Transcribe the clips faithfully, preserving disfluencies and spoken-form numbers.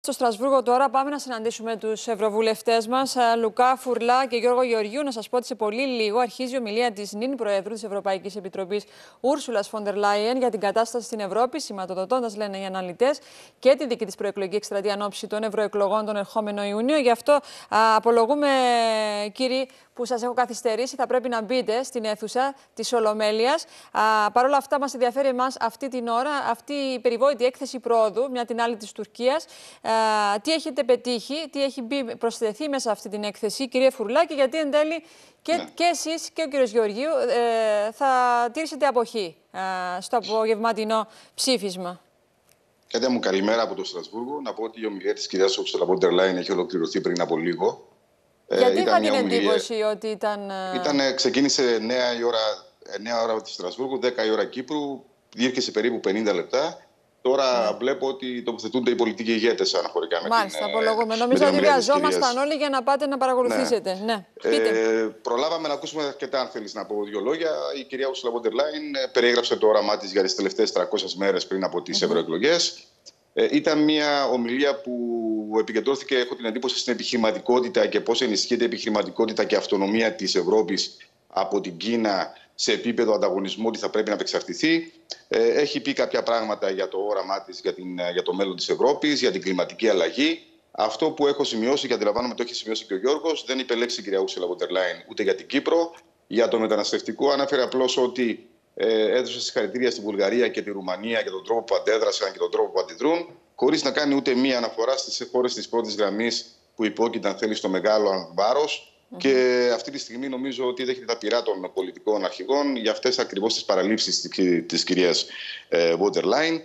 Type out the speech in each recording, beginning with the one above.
Στο Στρασβούργο τώρα πάμε να συναντήσουμε τους ευρωβουλευτές μας, Λουκά Φουρλά και Γιώργο Γεωργίου. Να σας πω ότι σε πολύ λίγο αρχίζει η ομιλία της νυν Προέδρου της Ευρωπαϊκής Επιτροπής, Ούρσουλας Φοντερ Λάιεν, για την κατάσταση στην Ευρώπη, σηματοδοτώντας, λένε οι αναλυτές, και τη δική της προεκλογική εκστρατεία εν ώψη των ευρωεκλογών τον ερχόμενο Ιούνιο. Γι' αυτό α, απολογούμε, κύριοι, που σας έχω καθυστερήσει. Θα πρέπει να μπείτε στην αίθουσα της Ολομέλειας. Παρ' όλα αυτά, μας ενδιαφέρει εμάς αυτή την ώρα αυτή η περιβόητη έκθεση προόδου, μια την άλλη της Τουρκίας. Α, τι έχετε πετύχει, τι έχει μπει, προσθεθεί μέσα σε αυτή την έκθεση, κύριε Φουρλά, και γιατί εν τέλει και, ναι. και εσείς και ο κύριος Γεωργίου ε, θα τήρησετε αποχή ε, στο απογευματινό ψήφισμα. Κάτι μου καλημέρα από το Στρασβούργο. Να πω ότι η ομιλία της κυρίας Ούρσουλα Φοντερ Λάιεν έχει ολοκληρωθεί πριν από λίγο. Γιατί ε, είχα την ομιλία... εντύπωση ότι ήταν... ήταν... Ξεκίνησε εννιά η ώρα, εννιά ώρα της Στρασβούργου, δέκα η ώρα Κύπρου, διήρκεσε περίπου πενήντα λεπτά. Τώρα ναι. βλέπω ότι τοποθετούνται οι πολιτικοί ηγέτες αναφορικά με Μάλιστα, την απολογούμε. Νομίζω ότι βιαζόμασταν όλοι για να πάτε να παρακολουθήσετε. Ναι. Ναι. Πείτε. Ε, προλάβαμε να ακούσουμε αρκετά, αν θέλεις να πω δύο λόγια. Η κυρία Ούρσουλα Φοντερ Λάιεν περιέγραψε το όραμά της για τις τελευταίες τριακόσιες μέρες πριν από τις mm-hmm. ευρωεκλογές. Ε, ήταν μια ομιλία που επικεντρώθηκε, έχω την εντύπωση, στην επιχειρηματικότητα και πώς ενισχύεται η επιχειρηματικότητα και αυτονομία της Ευρώπης από την Κίνα σε επίπεδο ανταγωνισμού, ότι θα πρέπει να απεξαρτηθεί. Ε, έχει πει κάποια πράγματα για το όραμά της, για, την, για το μέλλον της Ευρώπης, για την κλιματική αλλαγή. Αυτό που έχω σημειώσει και αντιλαμβάνομαι το έχει σημειώσει και ο Γιώργος, δεν είπε λέξη η κυρία Ούρσουλα Φοντερ Λάιεν ούτε για την Κύπρο. Για το μεταναστευτικό ανέφερε απλώς ότι ε, έδωσε συγχαρητήρια στη Βουλγαρία και τη Ρουμανία για τον τρόπο που αντέδρασαν και τον τρόπο που αντιδρούν, χωρίς να κάνει ούτε μία αναφορά στις χώρες της πρώτης γραμμής που υπόκειται, αν θέλει, στο μεγάλο βάρος. Mm-hmm. Και αυτή τη στιγμή νομίζω ότι δέχεται τα πειρά των πολιτικών αρχηγών για αυτές ακριβώς τις παραλήψεις της κυρίας Φοντερ Λάιεν.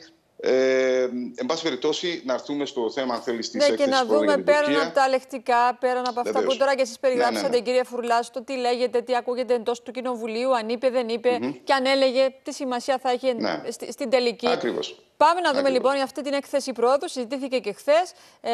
Ε, εν πάση περιπτώσει, να έρθουμε στο θέμα, αν θέλει, τη ναι, έκθεση. Και να δούμε πέραν Τουρκία. από τα λεκτικά, πέραν από αυτά Βεβαίως. που τώρα και εσείς περιγράψατε, ναι, ναι, ναι. κύριε Φουρλά, στο τι λέγεται, τι ακούγεται εντός του Κοινοβουλίου, αν είπε, δεν είπε, mm-hmm. και αν έλεγε, τι σημασία θα είχε ναι. στη, στην τελική. Ακριβώς. Πάμε να δούμε Ακριβώς. λοιπόν για αυτή την έκθεση πρόοδου. Συζητήθηκε και χθες. Ε,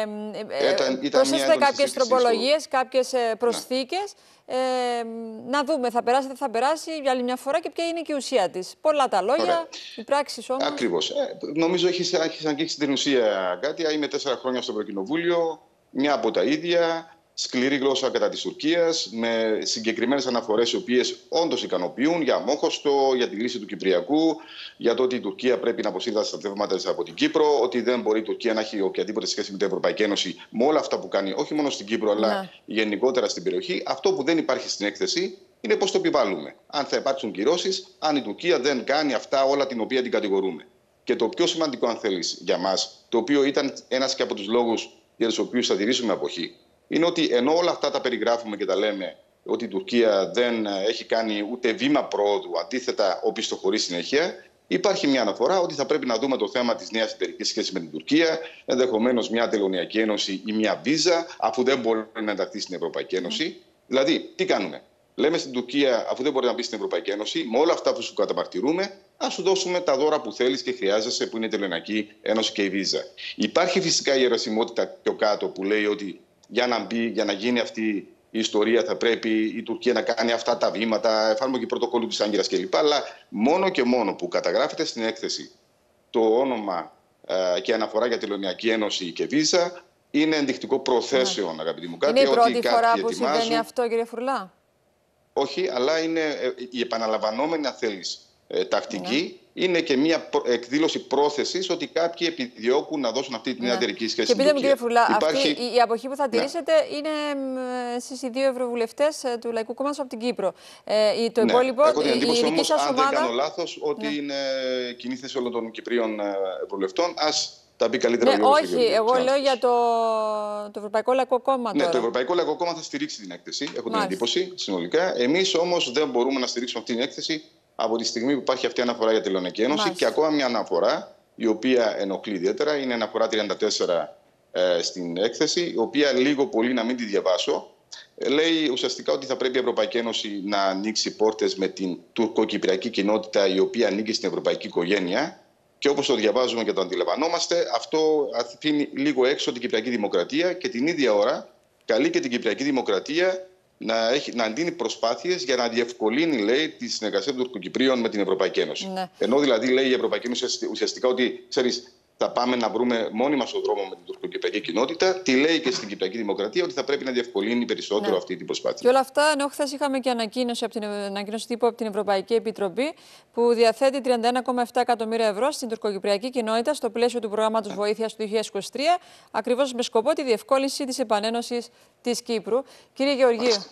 ε, Προσθέσατε κάποιες τροπολογίες, κάποιες προσθήκες. Ναι. Ε, να δούμε, θα περάσει, δεν θα περάσει για άλλη μια φορά και ποια είναι και η ουσία της. Πολλά τα λόγια, Ωραία. οι πράξεις όμως. Ακριβώς. Ε, νομίζω έχει αγγίξει την ουσία κάτι. Είμαι τέσσερα χρόνια στο Ευρωκοινοβούλιο, μια από τα ίδια. Σκληρή γλώσσα κατά της Τουρκίας, με συγκεκριμένες αναφορές οι οποίες όντως ικανοποιούν για αμόχωστο, για τη λύση του Κυπριακού, για το ότι η Τουρκία πρέπει να αποσύρει τα στρατεύματα της από την Κύπρο, ότι δεν μπορεί η Τουρκία να έχει οποιαδήποτε σχέση με την Ευρωπαϊκή Ένωση με όλα αυτά που κάνει, όχι μόνο στην Κύπρο, αλλά ναι. γενικότερα στην περιοχή. Αυτό που δεν υπάρχει στην έκθεση είναι πώς το επιβάλλουμε. Αν θα υπάρξουν κυρώσεις, αν η Τουρκία δεν κάνει αυτά όλα την οποία την κατηγορούμε. Και το πιο σημαντικό, αν θέλεις, για μας, το οποίο ήταν ένας και από τους λόγους για τους οποίους θα τηρήσουμε αποχή, είναι ότι ενώ όλα αυτά τα περιγράφουμε και τα λέμε ότι η Τουρκία δεν έχει κάνει ούτε βήμα πρόοδου, αντίθετα οπισθοχωρεί συνέχεια, υπάρχει μια αναφορά ότι θα πρέπει να δούμε το θέμα της νέας εταιρικής σχέσης με την Τουρκία, ενδεχομένως μια τελωνειακή ένωση ή μια βίζα, αφού δεν μπορεί να ενταχθεί στην Ευρωπαϊκή Ένωση. Mm. Δηλαδή, τι κάνουμε. Λέμε στην Τουρκία, αφού δεν μπορεί να μπει στην Ευρωπαϊκή Ένωση, με όλα αυτά που σου καταμαρτυρούμε, ας σου δώσουμε τα δώρα που θέλεις και χρειάζεσαι, που είναι η τελωνειακή ένωση και η βίζα. Υπάρχει φυσικά η αιρεσιμότητα πιο κάτω που λέει ότι για να μπει, για να γίνει αυτή η ιστορία, θα πρέπει η Τουρκία να κάνει αυτά τα βήματα, εφαρμογή πρωτοκόλλου της Άγκυρας κλπ. Αλλά μόνο και μόνο που καταγράφεται στην έκθεση το όνομα ε, και αναφορά για τελωνειακή ένωση και βίζα, είναι ενδεικτικό προθέσεων, ναι. αγαπητοί μου. Κάτι, είναι η πρώτη ότι φορά που ετοιμάζουν... συμβαίνει αυτό, κύριε Φουρλά. Όχι, αλλά είναι ε, η επαναλαμβανόμενη, αν θέλεις, ε, τακτική. Ναι. Είναι και μια εκδήλωση πρόθεσης ότι κάποιοι επιδιώκουν να δώσουν αυτή την νέα εταιρική σχέση. Και πείτε μου, κύριε Φουρλά, Υπάρχει... αυτή η αποχή που θα τηρήσετε ναι. είναι εσείς οι δύο ευρωβουλευτές του Λαϊκού Κόμματος από την Κύπρο. Ε, το ναι. υπόλοιπο, έχω την εντύπωση όμως, αν ομάδα... δεν κάνω λάθος, ότι ναι. είναι κοινή θέση όλων των Κυπρίων ευρωβουλευτών. Ας τα πει καλύτερα ναι, ο όχι, εγώ λέω για το, το Ευρωπαϊκό Λαϊκό Κόμμα. Ναι, τώρα. το Ευρωπαϊκό Λαϊκό Κόμμα θα στηρίξει την έκθεση. Έχω Μάλιστα. την εντύπωση συνολικά. Εμείς όμως δεν μπορούμε να στηρίξουμε αυτή την έκθεση από τη στιγμή που υπάρχει αυτή η αναφορά για τη Τελωνειακή Ένωση. Μάλιστα. Και ακόμα μια αναφορά, η οποία ενοχλεί ιδιαίτερα, είναι αναφορά τριάντα τέσσερα ε, στην έκθεση, η οποία λίγο πολύ, να μην τη διαβάσω, ε, λέει ουσιαστικά ότι θα πρέπει η Ευρωπαϊκή Ένωση να ανοίξει πόρτες με την τουρκοκυπριακή κοινότητα, η οποία ανήκει στην ευρωπαϊκή οικογένεια. Και όπως το διαβάζουμε και το αντιλαμβανόμαστε, αυτό αφήνει λίγο έξω την Κυπριακή Δημοκρατία και την ίδια ώρα καλεί και την Κυπριακή Δημοκρατία να, έχει, να αντίνει προσπάθειες για να διευκολύνει, λέει, τη συνεργασία των Τουρκοκυπρίων με την Ευρωπαϊκή Ένωση. Ναι. Ενώ δηλαδή λέει η Ευρωπαϊκή Ένωση ουσιαστικά ότι, ξέρεις, θα πάμε να βρούμε μόνοι μας τον δρόμο με την τουρκοκυπριακή κοινότητα. Τη λέει και στην Κυπριακή Δημοκρατία ότι θα πρέπει να διευκολύνει περισσότερο ναι. αυτή την προσπάθεια. Και όλα αυτά, ενώ χθες είχαμε και ανακοίνωση, από την, ανακοίνωση τύπου από την Ευρωπαϊκή Επιτροπή, που διαθέτει τριάντα ένα κόμμα επτά εκατομμύρια ευρώ στην τουρκοκυπριακή κοινότητα στο πλαίσιο του προγράμματος βοήθειας του δύο χιλιάδες είκοσι τρία, ακριβώς με σκοπό τη διευκόλυνση της επανένωσης της Κύπρου. Κύριε Γεωργίου.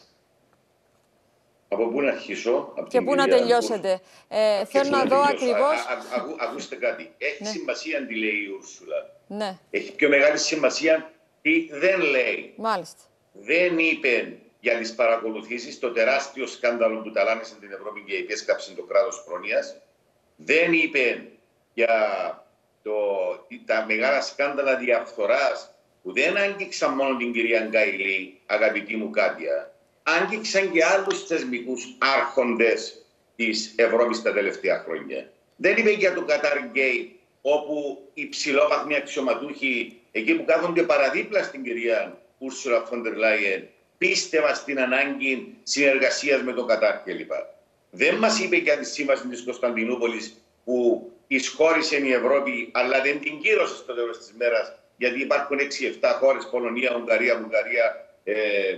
Από πού να αρχίσω, από και πού να τελειώσετε. Ε, θέλω να, να δω ακριβώς. Ακούστε κάτι. Έχει ναι. σημασία τι λέει η Ούρσουλα. Ναι. Έχει πιο μεγάλη σημασία τι δεν λέει. Μάλιστα. Δεν είπε για τις παρακολουθήσεις το τεράστιο σκάνδαλο που ταλάνισε την Ευρώπη και επέσκαψε το κράτος πρόνοιας. Δεν είπε για το, τα μεγάλα σκάνδαλα διαφθοράς που δεν άγγιξαν μόνο την κυρία Γκάιλι, αγαπητή μου Κάτια. Άγγιξαν και άλλους θεσμικούς άρχοντες της Ευρώπης τα τελευταία χρόνια. Δεν είπε για το Qatar Gate, όπου οι ψηλόβαθμοι αξιωματούχοι, εκεί που κάθονται παραδίπλα στην κυρία Ursula von der Leyen, πίστευαν στην ανάγκη συνεργασίας με το Κατάρ κλπ. Δεν μας είπε για τη σύμβαση της Κωνσταντινούπολης που εισχώρησε η Ευρώπη, αλλά δεν την κύρωσε στο τέλος της μέρας, γιατί υπάρχουν έξι επτά χώρες, Πολωνία, Ουγγαρία, Βουλγαρία, Ε,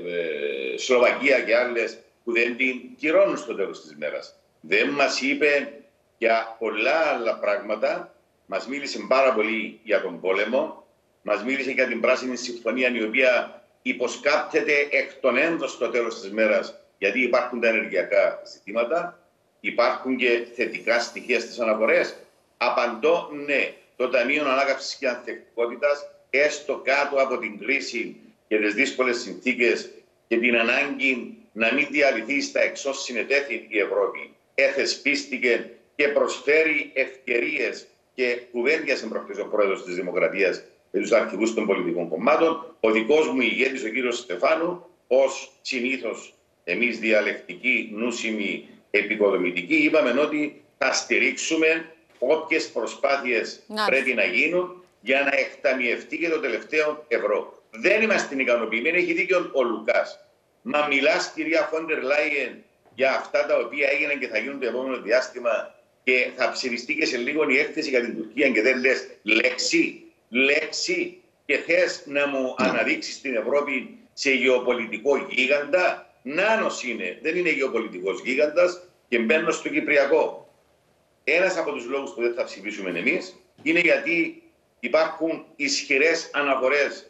ε, Σλοβακία και άλλες που δεν την κυρώνουν στο τέλος της μέρας. Δεν μας είπε για πολλά άλλα πράγματα. Μας μίλησε πάρα πολύ για τον πόλεμο. Μας μίλησε για την Πράσινη Συμφωνία, η οποία υποσκάπτεται εκ των έντων στο τέλος της μέρας, γιατί υπάρχουν τα ενεργειακά ζητήματα, υπάρχουν και θετικά στοιχεία στις αναφορές. Απαντώ ναι. Το Ταμείο Ανάκαμψης και Ανθεκτικότητας, έστω κάτω από την κρίση και τις δύσκολες συνθήκες και την ανάγκη να μην διαλυθεί στα εξώς συνετέθη η Ευρώπη, εθεσπίστηκε και προσφέρει ευκαιρίες και κουβέντιασε προχθές ο πρόεδρος της Δημοκρατίας με τους αρχηγούς των πολιτικών κομμάτων. Ο δικός μου ηγέτης, ο κύριος Στεφάνου, ως συνήθως εμείς διαλεκτικοί, νούσιμοι, επικοδομητικοί, είπαμε ότι θα στηρίξουμε όποιες προσπάθειες να. πρέπει να γίνουν για να εκταμιευτεί και το τελευταίο ευρώ. Δεν είμαστε ικανοποιημένοι, έχει δίκιο ο Λουκάς. Μα μιλάς, κυρία Φόντερ Λάιεν, για αυτά τα οποία έγιναν και θα γίνουν το επόμενο διάστημα και θα ψηφιστεί και σε λίγο η έκθεση για την Τουρκία και δεν λες λέξη, λέξη και θες να μου αναδείξεις την Ευρώπη σε γεωπολιτικό γίγαντα. Νάνος είναι, δεν είναι γεωπολιτικός γίγαντας και μπαίνω στο Κυπριακό. Ένας από τους λόγους που δεν θα ψηφίσουμε εμείς είναι γιατί υπάρχουν ισχυρές αναφορές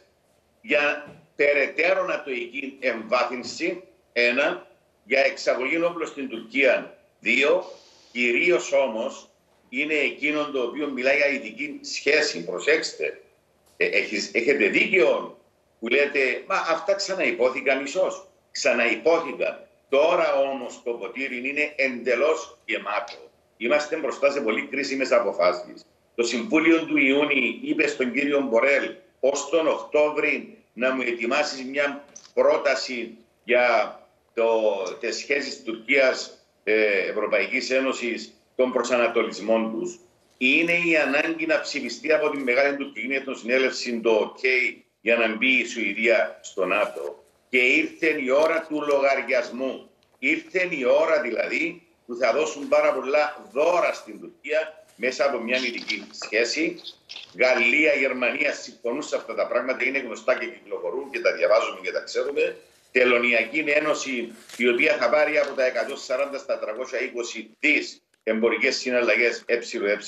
για περαιτέρω νατοϊκή εμβάθυνση, ένα, για εξαγωγή όπλων στην Τουρκία, δύο, κυρίως όμως είναι εκείνο το οποίο μιλάει για ειδική σχέση. Προσέξτε, ε, έχεις, έχετε δίκιο που λέτε, μα αυτά ξαναυπόθηκαν ίσως, ξαναυπόθηκαν. Τώρα όμως το ποτήρι είναι εντελώς γεμάτο. Είμαστε μπροστά σε πολύ κρίσιμες αποφάσεις. Το Συμβούλιο του Ιούνιου είπε στον κύριο Μπορέλ ως τον Οκτώβρη να μου ετοιμάσεις μια πρόταση για το, τις σχέσεις Τουρκίας ε, Ευρωπαϊκής Ένωσης των προσανατολισμών τους. Είναι η ανάγκη να ψηφιστεί από την Μεγάλη Τουρκική Εθνοσυνέλευση το OK για να μπει η Σουηδία στο ΝΑΤΟ. Και ήρθε η ώρα του λογαριασμού. Ήρθε η ώρα δηλαδή που θα δώσουν πάρα πολλά δώρα στην Τουρκία μέσα από μια ειδική σχέση. Γαλλία, Γερμανία συμφωνούν σε αυτά τα πράγματα, είναι γνωστά και κυκλοφορούν και τα διαβάζουμε και τα ξέρουμε. Τελωνιακή Ένωση, η οποία θα πάρει από τα εκατόν σαράντα στα τριακόσια είκοσι δις εμπορικές συναλλαγές ΕΕ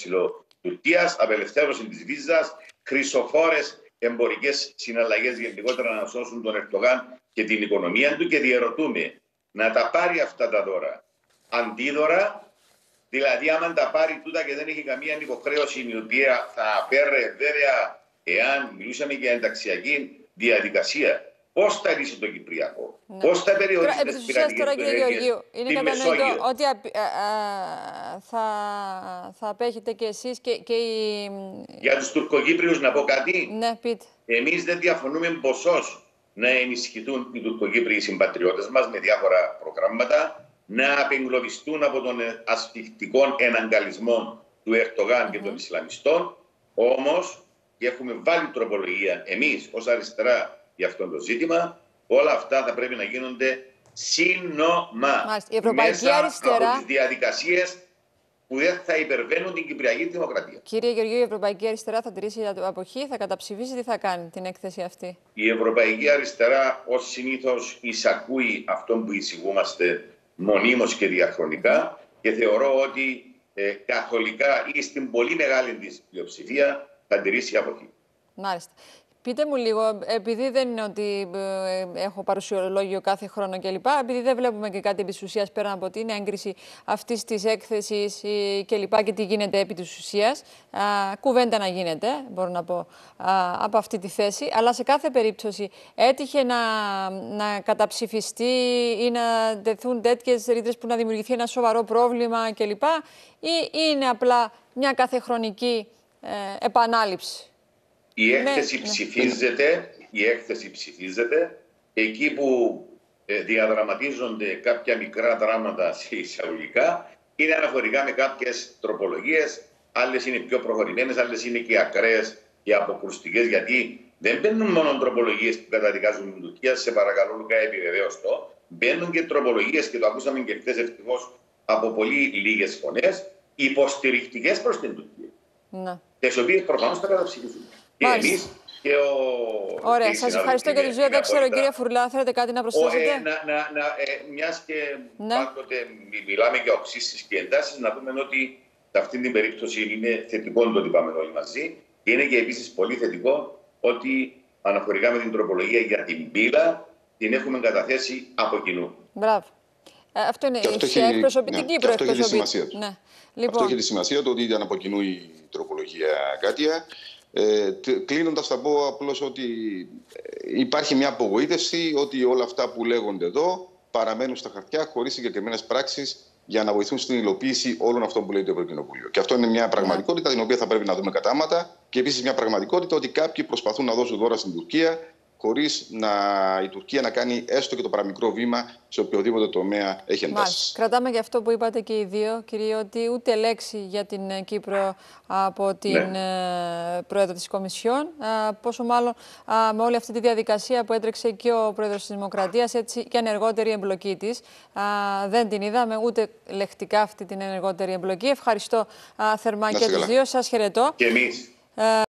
Τουρκίας, απελευθέρωση της βίζας, χρυσοφόρες εμπορικές συναλλαγές γενικότερα να σώσουν τον Ερντογάν και την οικονομία του και διερωτούμε να τα πάρει αυτά τα δώρα. Αντίδωρα, δηλαδή άμα τα πάρει τούτα και δεν έχει καμία υποχρέωση η οποία θα απέρρε βέβαια εάν μιλούσαμε για ενταξιακή διαδικασία. Πώς θα λύσει το Κυπριακό, ναι. Πώς θα περιορίσει τις πειρατικές περιέργειες είναι κατανοητό ότι α, α, θα, θα απέχετε και εσείς και, και οι... Για τους Τουρκοκύπριους να πω κάτι. Ναι, πείτε. Εμείς δεν διαφωνούμε ποσός να ενισχυθούν οι Τουρκοκύπριοι συμπατριώτες μας με διάφορα προγράμματα, να απεγκλωβιστούν από τον ασφιχτικό εναγκαλισμό του Ερντογάν mm-hmm. και των Ισλαμιστών. Όμως, και έχουμε βάλει τροπολογία εμείς ως αριστερά για αυτό το ζήτημα, όλα αυτά θα πρέπει να γίνονται σύνομα. Η Ευρωπαϊκή μέσα Αριστερά... από τις διαδικασίες που δεν θα υπερβαίνουν την Κυπριακή Δημοκρατία. Κύριε Γεωργίου, η Ευρωπαϊκή Αριστερά θα τηρήσει αποχή, θα καταψηφίσει, τι θα κάνει την έκθεση αυτή? Η Ευρωπαϊκή Αριστερά, ως συνήθως, εισακούει αυτό που εισηγούμαστε μονίμως και διαχρονικά και θεωρώ ότι ε, καθολικά ή στην πολύ μεγάλη της πλειοψηφία θα τηρήσει αποχή. Μάλιστα. Πείτε μου λίγο, επειδή δεν είναι ότι ε, έχω παρουσιολόγιο κάθε χρόνο κλπ., επειδή δεν βλέπουμε και κάτι επί της ουσίας πέραν από την έγκριση αυτής της έκθεσης κλπ. Και, και τι γίνεται επί της ουσίας, α, κουβέντα να γίνεται, μπορώ να πω, α, από αυτή τη θέση, αλλά σε κάθε περίπτωση έτυχε να, να καταψηφιστεί ή να τεθούν τέτοιες ρήτρες που να δημιουργηθεί ένα σοβαρό πρόβλημα κλπ. Ή είναι απλά μια καθεχρονική ε, επανάληψη? Η έκθεση, ναι, ψηφίζεται, η έκθεση ψηφίζεται εκεί που ε, διαδραματίζονται κάποια μικρά δράματα σε εισαγωγικά, είναι αναφορικά με κάποιες τροπολογίες, άλλες είναι πιο προχωρημένες, άλλες είναι και ακραίες και αποκρουστικές, γιατί δεν μπαίνουν μόνο τροπολογίες που καταδικάζουν την Τουρκία, σε παρακαλώ Λουκά, επιβεβαίως το, μπαίνουν και τροπολογίες, και το ακούσαμε και χθες ευτυχώς από πολύ λίγες φωνές, υποστηρικτικές προς την Τουρκία, ναι, τις οποίες προφανώς θα καταψηφίσουν. Και εμείς και ο... Ωραία, σας ευχαριστώ για τη ζωή. Δεν ξέρω, κύριε Φουρλά, θέλετε κάτι να προσθέσετε? Ε, να, να, να, ε, μιας και ναι. πάντοτε μιλάμε για οξύσεις και εντάσεις, να πούμε ότι σε αυτή την περίπτωση είναι θετικό το ότι πάμε όλοι μαζί. Και είναι και επίσης πολύ θετικό ότι αναφορικά με την τροπολογία για την πύλα την έχουμε καταθέσει από κοινού. Μπράβο. Ε, αυτό είναι η εκπροσωπητική προεκπροσωπή. Ναι. Λοιπόν. Αυτό έχει τη σημασία, το ότι ήταν από κοινού η τροπολογία Κάτια. Ε, Κλείνοντας, θα πω απλώς ότι υπάρχει μια απογοήτευση ότι όλα αυτά που λέγονται εδώ παραμένουν στα χαρτιά χωρίς συγκεκριμένες πράξεις για να βοηθούν στην υλοποίηση όλων αυτών που λέει το Ευρωκοινοβούλιο. Και αυτό είναι μια πραγματικότητα την οποία θα πρέπει να δούμε κατάματα, και επίσης μια πραγματικότητα ότι κάποιοι προσπαθούν να δώσουν δώρα στην Τουρκία χωρίς να, η Τουρκία να κάνει έστω και το παραμικρό βήμα σε οποιοδήποτε τομέα έχει εντάσεις. Κρατάμε για αυτό που είπατε και οι δύο, κύριε, ότι ούτε λέξη για την Κύπρο από την ναι. Πρόεδρο της Κομισιόν. Πόσο μάλλον με όλη αυτή τη διαδικασία που έτρεξε και ο Πρόεδρος της Δημοκρατίας, έτσι και ενεργότερη εμπλοκή της. Δεν την είδαμε ούτε λεκτικά αυτή την ενεργότερη εμπλοκή. Ευχαριστώ θερμά και τους δύο. Σας χαιρετώ. Και εμείς.